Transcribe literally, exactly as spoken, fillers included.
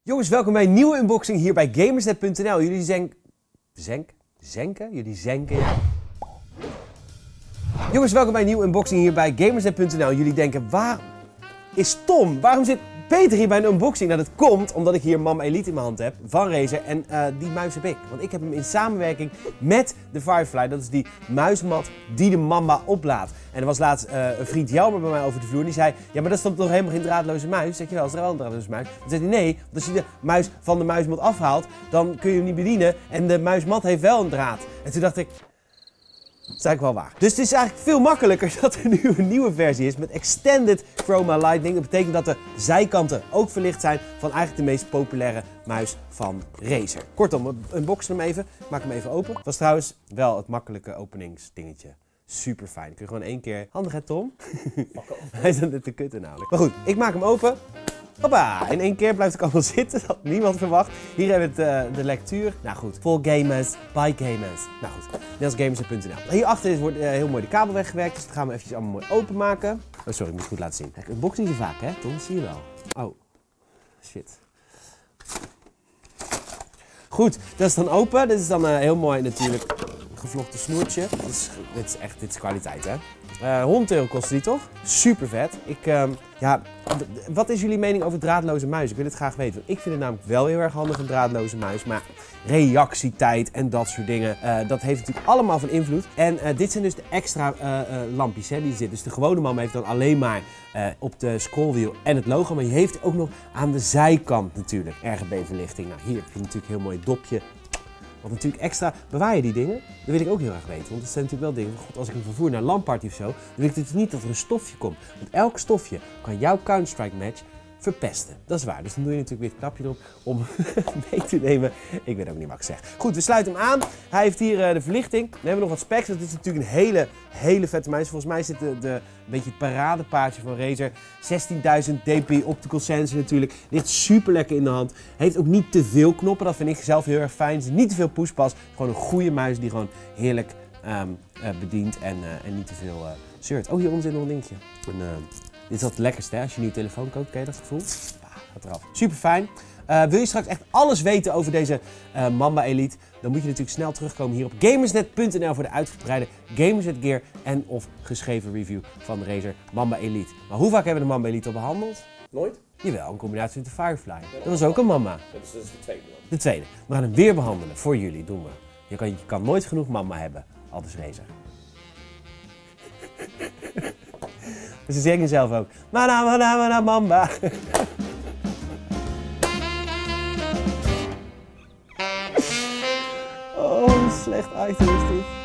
Jongens, welkom bij een nieuwe unboxing hier bij Gamersnet punt n l. Jullie zenk... Zenk? Zenken? Jullie zenken, ja. Jongens, welkom bij een nieuwe unboxing hier bij Gamersnet punt n l. Jullie denken, waar is Tom? Waarom zit Peter hier bij een unboxing? Nou, dat komt omdat ik hier Mamba Elite in mijn hand heb van Razer en uh, die muis heb ik. Want ik heb hem in samenwerking met de Firefly, dat is die muismat die de Mamba oplaadt. En er was laatst uh, een vriend Jelmer bij mij over de vloer en die zei, ja, maar dat is dan toch helemaal geen draadloze muis? Zeg je wel, is er wel een draadloze muis? Dan zei hij, nee, want als je de muis van de muismat afhaalt, dan kun je hem niet bedienen en de muismat heeft wel een draad. En toen dacht ik, dat is eigenlijk wel waar. Dus het is eigenlijk veel makkelijker dat er nu een nieuwe versie is met Extended Chroma Lightning. Dat betekent dat de zijkanten ook verlicht zijn van eigenlijk de meest populaire muis van Razer. Kortom, we unboxen hem even. Ik maak hem even open. Het was trouwens wel het makkelijke openingsdingetje. Super fijn. Kun je gewoon één keer... Handig hè, Tom? Hij is aan het te kutten namelijk. Maar goed, ik maak hem open. Hoppa! In één keer blijft ik allemaal zitten. Dat had niemand verwacht. Hier hebben we het, uh, de lectuur. Nou goed, for gamers, by gamers. Nou goed, net als Gamersnet punt n l. Hierachter wordt uh, heel mooi de kabel weggewerkt. Dus dat gaan we eventjes allemaal mooi openmaken. Oh sorry, ik moet het goed laten zien. Kijk, unboxing is vaak hè, Tom? Dat zie je wel. Oh, shit. Goed, dat is dan open. Dit is dan uh, heel mooi natuurlijk gevlochten snoertje. Dit is, dit is echt, dit is kwaliteit hè. Uh, honderd euro kost die toch? Super vet. Ik, uh, ja, wat is jullie mening over draadloze muis? Ik wil het graag weten. Ik vind het namelijk wel heel erg handig, een draadloze muis. Maar reactietijd en dat soort dingen, uh, dat heeft natuurlijk allemaal van invloed. En uh, dit zijn dus de extra uh, uh, lampjes hè, die er zitten. Dus de gewone Mamba heeft dan alleen maar uh, op de scrollwiel en het logo. Maar je heeft ook nog aan de zijkant natuurlijk R G B-verlichting. Nou, hier heb je natuurlijk een heel mooi dopje. Want natuurlijk extra, bewaar je die dingen? Dat wil ik ook heel erg weten. Want het zijn natuurlijk wel dingen, god, als ik hem vervoer naar een LAN-party of zo, dan wil ik dus niet dat er een stofje komt. Want elk stofje kan jouw Counter-Strike match verpesten. Dat is waar. Dus dan doe je natuurlijk weer het knapje erop om mee te nemen. Ik weet ook niet wat ik zeg. Goed, we sluiten hem aan. Hij heeft hier uh, de verlichting. Dan hebben we nog wat specs. Dat is natuurlijk een hele, hele vette muis. Volgens mij zit de, de een beetje het paradepaardje van Razer. zestienduizend d p i optical sensor natuurlijk. Ligt super lekker in de hand. Heeft ook niet te veel knoppen. Dat vind ik zelf heel erg fijn. Er is niet te veel pushpas. Gewoon een goede muis die gewoon heerlijk um, uh, bedient en, uh, en niet te veel uh, zeurt. Oh, hieronder zit nog een dingetje. En, uh, dit is wat het lekkerste hè? Als je nu een telefoon koopt, ken je dat gevoel? Ah, gaat eraf. Super fijn. Uh, wil je straks echt alles weten over deze uh, Mamba Elite? Dan moet je natuurlijk snel terugkomen hier op Gamersnet punt n l voor de uitgebreide Gamersnet gear en of geschreven review van de Razer Mamba Elite. Maar hoe vaak hebben we de Mamba Elite al behandeld? Nooit? Jawel, een combinatie met de Firefly. Dat was ook een Mamba. Dat is, dat is de tweede dan. De tweede. We gaan hem weer behandelen. Voor jullie doen we. Je kan, je kan nooit genoeg Mamba hebben. Aldus Razer. Dus ze zeggen zelf ook. Mana, mana, mana, Mamba. Oh, een slecht item is dit.